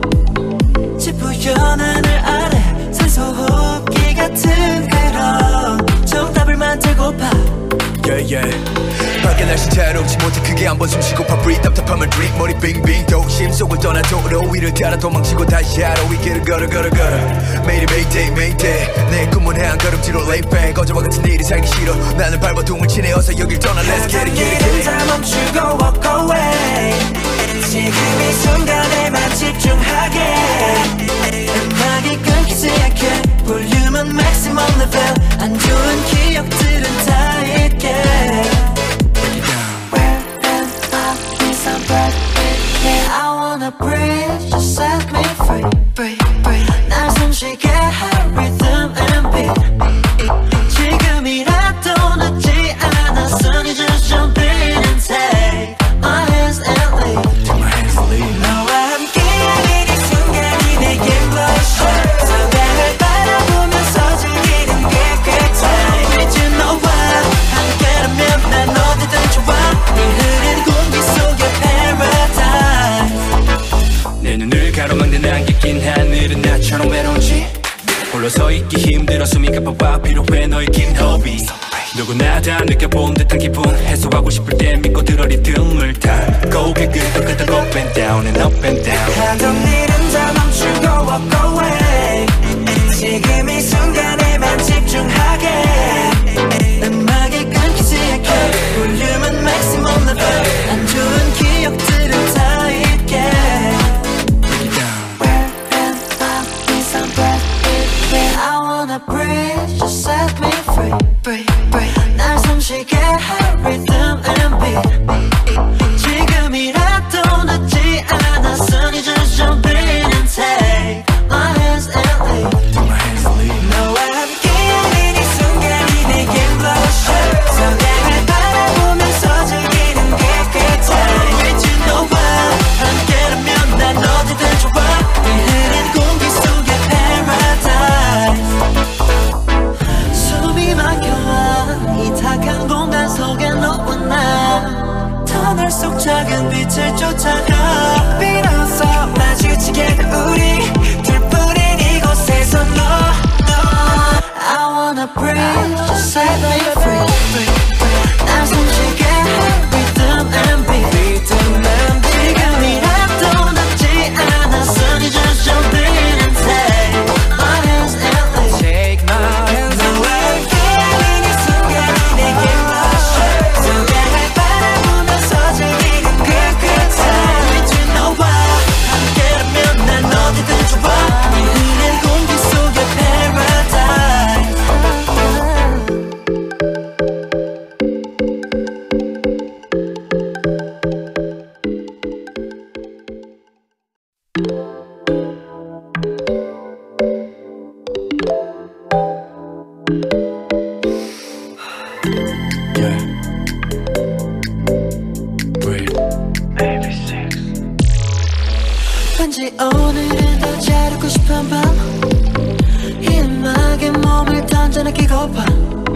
지푸연 하늘 아래 산소 호흡기 같은 그런 정답을 만들고파 Yeah yeah 밖에 날씨 자유롭지 못해 크게 한번 숨쉬고파 Breathe 답답함을 drink 머리 빙빙 도심 속을 떠나 도로 위를 따라 도망치고 다시 하러 위길을 걸어 걸어 걸어 매일이 Mayday Mayday 내 꿈은 해 한 걸음뒤로 lay back 어제와 같은 일이 살기 싫어 나는 발버둥을 치네 어서 여길 떠나 Let's get it get it get it 다 멈추고 walk away 지금 이 순간에만 집중하게 음악이 끊기지 않게 볼륨은 maximum level 안 좋은 기억들은 다 잊게 Where am I? Is I'm back here I wanna breathe Just set me free Breathe, breathe 날 숨쉬게 할 rhythm and beat 지금이라도 늦지 않았으니 Just jump in and take my hands and leave Take my hands and leave 너와 함께하는 이 순간이 내겐 blush 성경을 바라보면서 즐기는 게 good time 이제 너와 함께라면 난 어디든 좋아 이 흐린 공기 속의 paradise 내 눈을 가로막는 안개 낀 하늘은 나처럼 외로운지 홀로 서 있기 힘들어 숨이 가빠와 필요해 너의 긴 호흡이 누구나 다 느껴본 듯한 기분 해소하고 싶을 때 믿고 들어 리듬을 타 고개를 끄덕끄덕 up and down and up and down 하던 일은 다 멈추고 walk away 지금 이 순간에만 집중하게 음악이 끊기지 터널 속 작은 빛을 쫓아가 비로소 마주치게 된 우리 둘뿐인 이곳에서 너, 너 I wanna breathe, just set me free, free. 날 숨쉬게 해 rhythm and beat, rhythm and beat. 지금이라도 늦지 않았어 니 just jump in and take my hands and lead, take my hands and lead. 너와 이 순간이 내게 rush 소개할 바라보면서 즐기는 그 끝에 이제 너와 함께라면 난 어디든 좋아 이 흐린 공기 속의 paradise. Yeah. Breathe. 왠지 오늘은 더 자르고 싶은 밤이 음악에 몸을 던져 느끼고파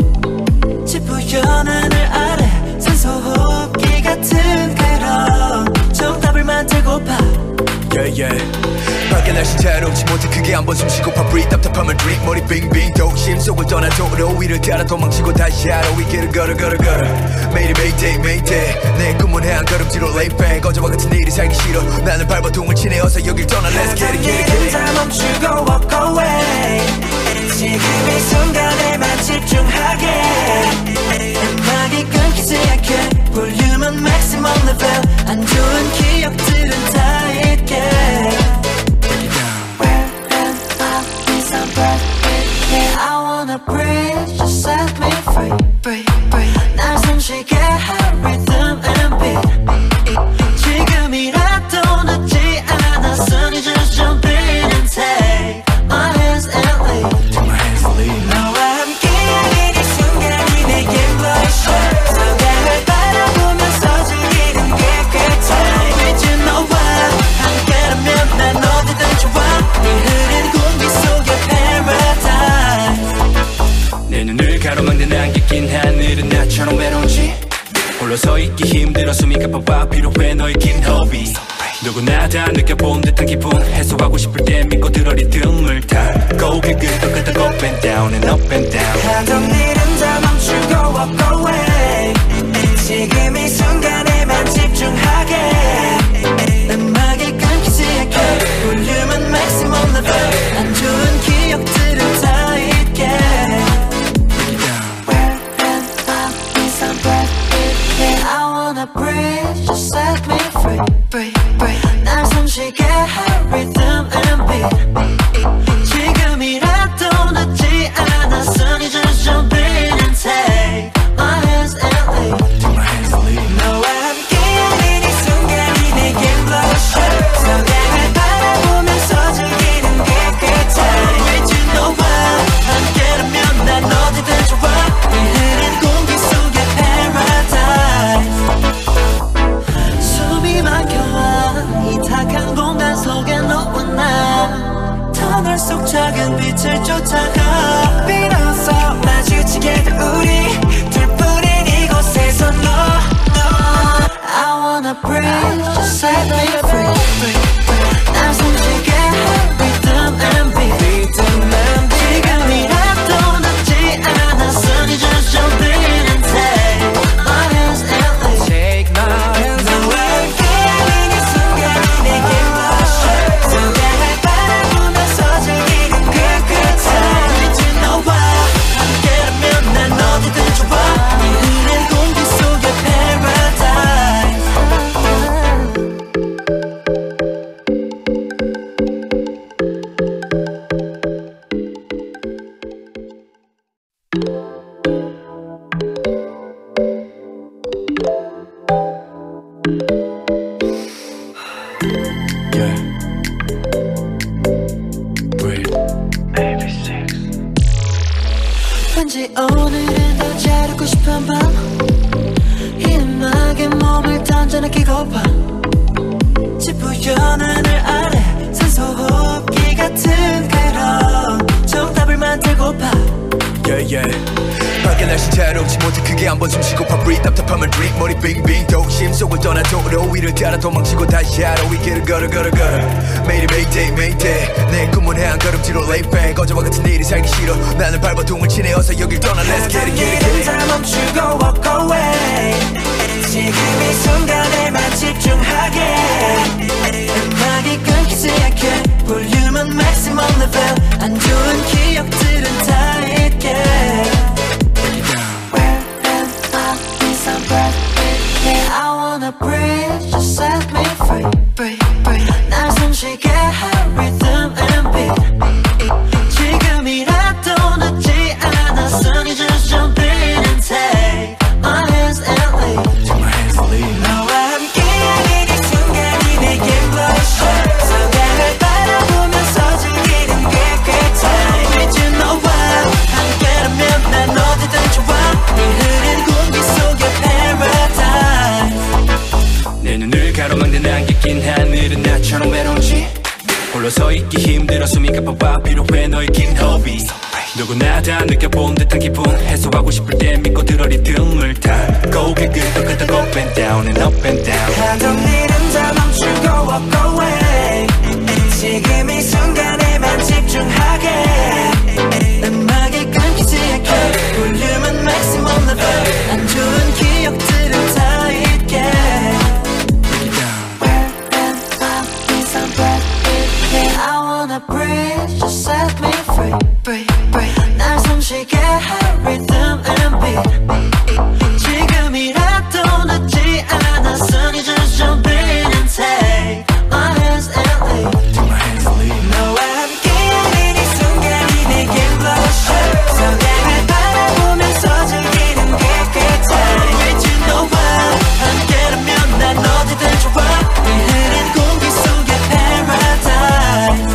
지푸연 하늘 아래 산소 호흡기 같은 그런 정답을 만들고파. Yeah, yeah. 밖에 날씨 자유롭지 못해 크게 한번 숨쉬고파 breathe 답답함을 drink 머리 빙빙 도심 속을 떠나도록 위를 따라 도망치고 다시 하루 이 길을 걸어 걸어 걸어 매일이 mayday mayday 내 꿈은 한 걸음지로 lay back 어제와 같은 일이 살기 싫어 나는 발버둥을 치네 어서 여길 떠나 let's get it get it get it 다 멈추고 walk away 지금 이 순간에만 집중하게 음악이 끊기지 않게 볼륨은 maximum level 안 좋은 기억들은 다 잊게 Where am I? Please I'm breath yeah, I wanna breathe just set me free breathe, breathe. 날 숨쉬게 해 rhythm and beat 지금이라도 늦지 않았어 니 just jump in and take my hands and lead, take my hands and lead. 너와 함께하는 이 순간이 내게 rush 서강을 바라보면서 즐기는 게 끝에 이제 너와 함께라면 난 어디든 좋아 이 흐린 공기 속의 paradise. 내 눈을 가로막는 안개 낀 하늘은 나처럼 외로운지 홀로 서 있기 힘들어 숨이 가빠와 필요해 너의 긴 호흡이 누구나 다 느껴본 듯한 기분 해소하고 싶을 때 믿고 들어 리듬을 타고 그 끝도 끝도 up and down and up and down 하던 일은 다 멈추고 walk away 지금 이 순간에만 집중하게 음악이 끊기지 않게 볼륨은 maximum level 안 좋은 기억들은 다 잊게 Where am I? Please I'm breath yeah, I wanna breathe just set me free breathe, breathe. 날 숨쉬게 해 rhythm and beat 지금이라도 늦지 않았어 니 just jump in and take my hands and lead, take my hands and lead. 너와 함께하는 이 순간이 내게 rush 서강을 바라보면서 즐기는 게 끝에 이제 너와 함께라면 난 어디든 좋아 이 흐린 공기 속의 paradise. 숨이 막혀와 이 탁한 공간 속에 너와 나 터널 속 작은 빛을 쫓아가 비로소 마주치게 된 우리 둘뿐인 이곳에서 너, 너 I wanna breathe just set me free, free, free. 날 숨쉬게 해 rhythm and beat, rhythm and beat. 지금이라도 늦지 않았어 니 just jump in and take my hands and lead, take my hands and lead. 너와 함께하는 이 순간이 내게 rush 서강을 바라보면서 즐기는 그 끝에 이제 너와 함께라면 난 어디든 좋아 이 흐린 공기 속의 paradise. Yeah. Breathe. 왠지 오늘은 더 자르고 싶은 밤이 음악에 몸을 던져 느끼고파 지푸연 하늘 아래 산소 호흡기 같은 그런 정답을 만들고파 Yeah, yeah. 밖에 밖에 날씨 자유롭지 못해 크게 한번 숨쉬고 breathe 답답하면 drink 머리 빙빙 도심 속을 떠나도록 위를 따라 도망치고 다시 하러 이 길을 걸어 걸어 걸어 매일이 mayday mayday 내 꿈은 한 걸음뒤로 lay back 어제와 같은 일이 살기 싫어 나는 발버둥을 치네 어서 여길 떠나 let's get it get it get it 다 멈추고 walk away 지금 이 순간에만 집중하게 음악이 끊기지 않게 볼륨은 maximum level 안 좋은 기억들은 다 잊게 Where am I? Is I'm breathing I wanna breathe, just set me free breathe, breathe. 날 숨쉬게 할 rhythm and beat 지금이라도 늦지 않았으니 just jump in and take my hands and leave Take my hands and leave 너와 함께하는 이 순간이 내겐 blush 성강을 바라보면서 즐기는 게 good time with you 너와 함께라면 난 어디든 좋아 이 흐린 공기 속의 paradise 내 눈을 가로막는 안개 낀 하늘은 나처럼 외로운지 홀로 서 있기 힘들어 숨이 가빠와 필요해 너의 긴 호흡이 누구나 다 느껴본 듯한 기분 해소하고 싶을 때 믿고 들어 리듬을 타고 그 끄덕끄덕 up and down and up and down 하던 일은 다 멈추고 walk away 지금 이 순간에만 집중하게 음악이 끊기지 않게 볼륨은 maximum level 안 좋은 기억들은 다 잊게 Where am I? Is I'm breathing I wanna breathe, just set me free breathe, breathe. 날 숨쉬게 할 rhythm and beat 지금이라도 늦지 않았으니 just jump in and take my hands and leave Take my hands and leave 너와 함께하는 이 순간이 내겐 blush 성강을 바라보면서 즐기는 게 good time with you 너와 함께라면 난 어디든 좋아 이 흐린 공기 속의 paradise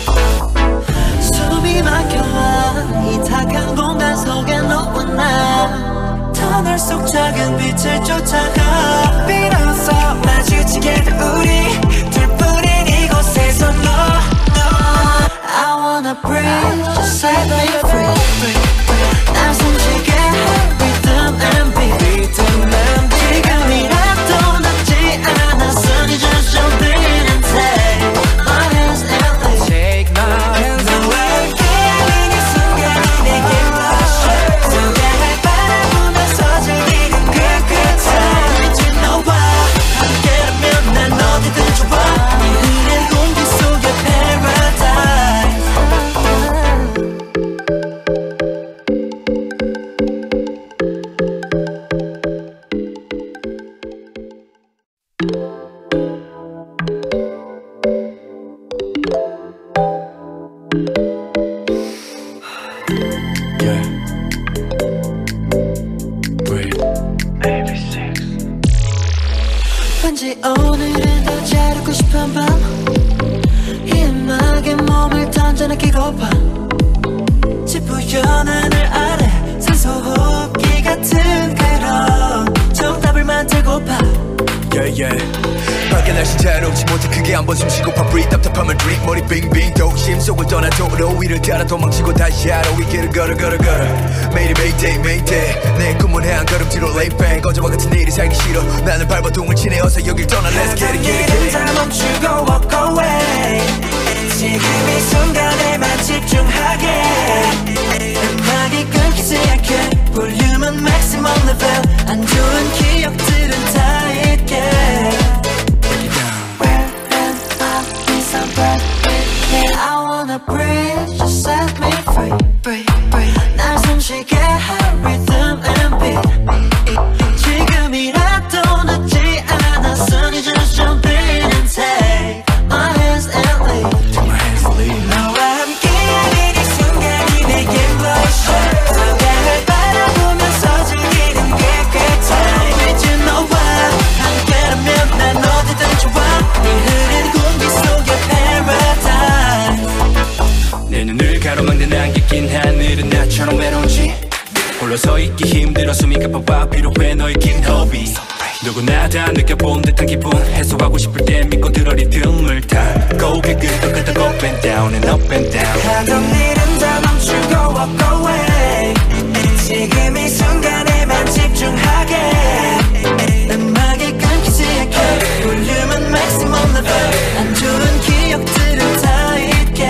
숨이 막혀와 이 탁한 공간 속에 너와 나 터널 속 작은 빛을 쫓아가 비로소 마주치게 된 우리 둘뿐인 이곳에서 너, 너 I wanna breathe, just set me free, free, free. 날 숨쉬게 할 rhythm and beat 지금이라도 늦지 않았으니 just jump in and take my hands and leave Take my hands 너와 함께하는 이 순간이 내겐 blush 성강을 바라보면서 즐기는 그 good time with you 너와 함께라면 난 어디든 좋아 이 흐린 공기 속의 paradise Yeah Breathe 왠지 오늘은 더 자르고 싶은 밤이 음악에 몸을 던져 느끼고파 지푸연 하늘 아래 산소 호흡기 같은 그런 정답을 만들고파 Yeah yeah 밖에 날씨 자유롭지 못해 크게 한번 숨쉬고 breathe 답답하면 drink 머리 빙빙 도심 속을 떠나도록 위를 따라 도망치고 다시 하러 이 길을 걸어 걸어 걸어 매일이 mayday mayday 내 꿈은 한 걸음뒤로 lay back 어제와 같은 일이 살기 싫어 나는 발버둥을 치네 어서 여길 떠나 let's get it get it get it 다 멈추고 walk away 지금 이 순간에만 집중하게 음악이 끊기지 않게 볼륨은 maximum level 안 좋은 기억들은 다 잊게 Where am I? Is I'm breathing I wanna breathe, just set me free breathe, breathe. 날 숨쉬게 할 rhythm and beat 지금이라도 늦지 않았으니 just jump in and take my hands and leave Take my hands and leave 너와 함께하는 이 순간이 내겐 blush 성강을 바라보면서 즐기는 게 good time with you 너와 함께라면 난 어디든 좋아 이 흐린 공기 속의 paradise 내 눈을 가로막는 안개 낀 하늘은 나처럼 외로운지 홀로 서 있기 힘들어 숨이 가빠와 필요해 너의 긴 호흡이 누구나 다 느껴본 듯한 기분 해소하고 싶을 때 믿고 들어 리듬을 타고 그 끄덕끄덕 up and down and up and down 하던 일은 다 멈추고 walk away 지금 이 순간에만 집중하게 음악이 끊기지 않게 볼륨은 maximum level 안 좋은 기억들은 다 잊게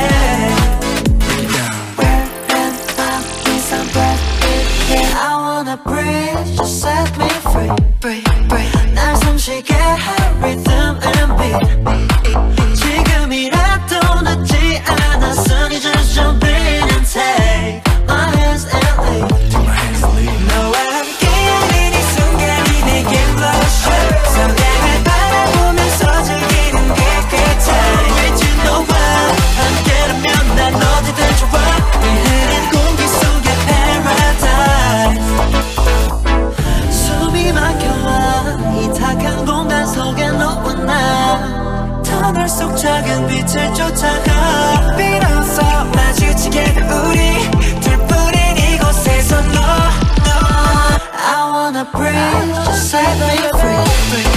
Where and how is I'm breath I wanna breathe, just set me free breathe, breathe. 날 숨쉬게 할 rhythm and beat 지금이라도 늦지 않았으니 just jump in and take my hands and lead 너와 함께하는 이 순간이 내겐 blush 성장을 바라보면서 즐기는 게 good time With you know what 함께라면 난 어디든 좋아 이 흐린 공기 속의 paradise 숨이 막혀와 이 탁한 공간 속에 너와 나 터널 속 작은 빛을 쫓아가 비로소 마주치게 된 우리 둘뿐인 이곳에서 너, 너 I wanna breathe, just set me free